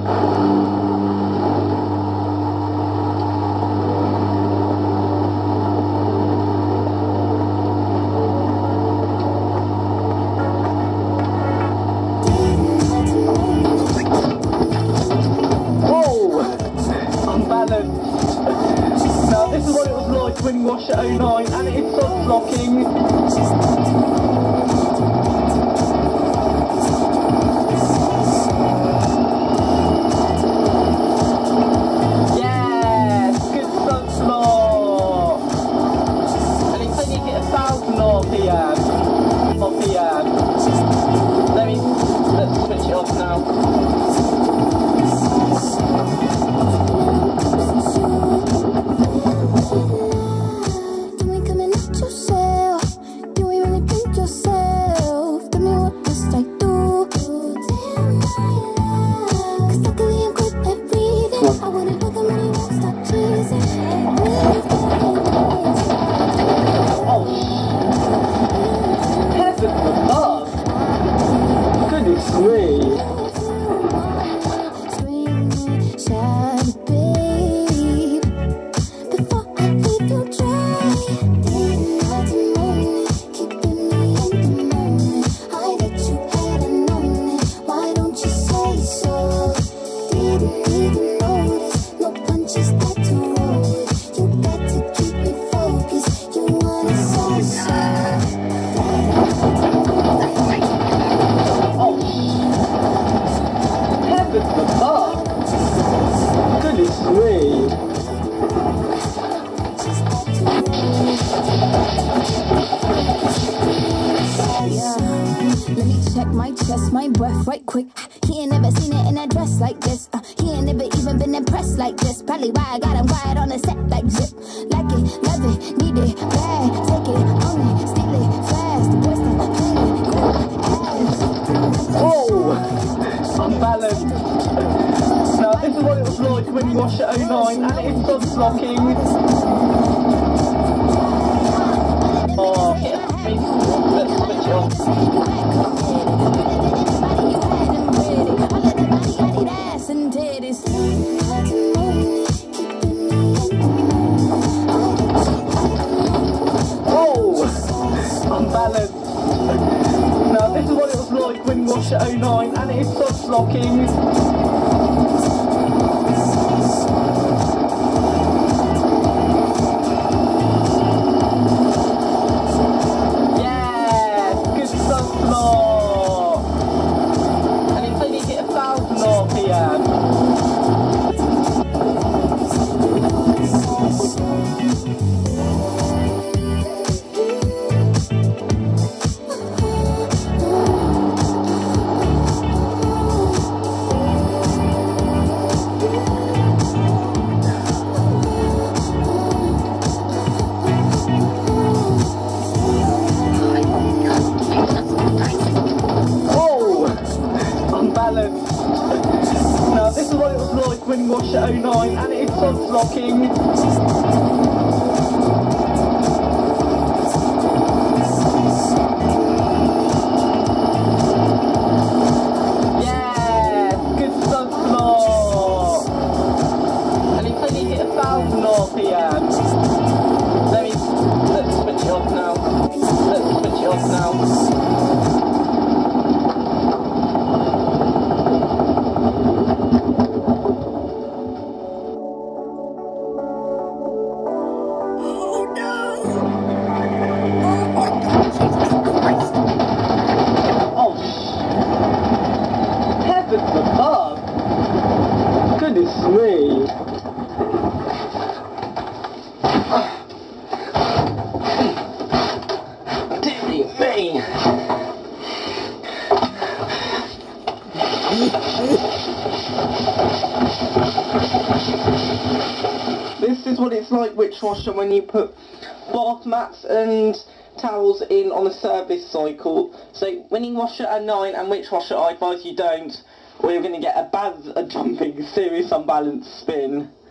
Now this is what it was like when you wash at 09 and it is sod flocking. Yes, good sod flock. And it's only hit 1,000 RPM. Let's switch it off now. Let me check my chest, my breath right quick. He ain't never seen it in a dress like this. He ain't never even been impressed like this. Probably why I got him quiet on the set like zip. Like it, love it, need it, bad. Take it, own it, steal it, fast. The boys stop playing, oh, unbalanced. Now this is what it was like when you wash at 09 and it is sod flocking. Oh, let's switch it off. Oh, unbalanced. Now this is what it was like when you wash at 09 and it is sod flocking. Now this is what it was like when you wash at 09 and it is sod flocking. Yeah, good sod flock. And it's only hit 1,000 RPM. Let's switch it off now. Goodness me. Dearie me. This is what it's like witch washer when you put bath mats and towels in on a service cycle. So when you wash it at 9 and witch washer, I advise you don't, or you're going to get a jumping, serious unbalanced spin.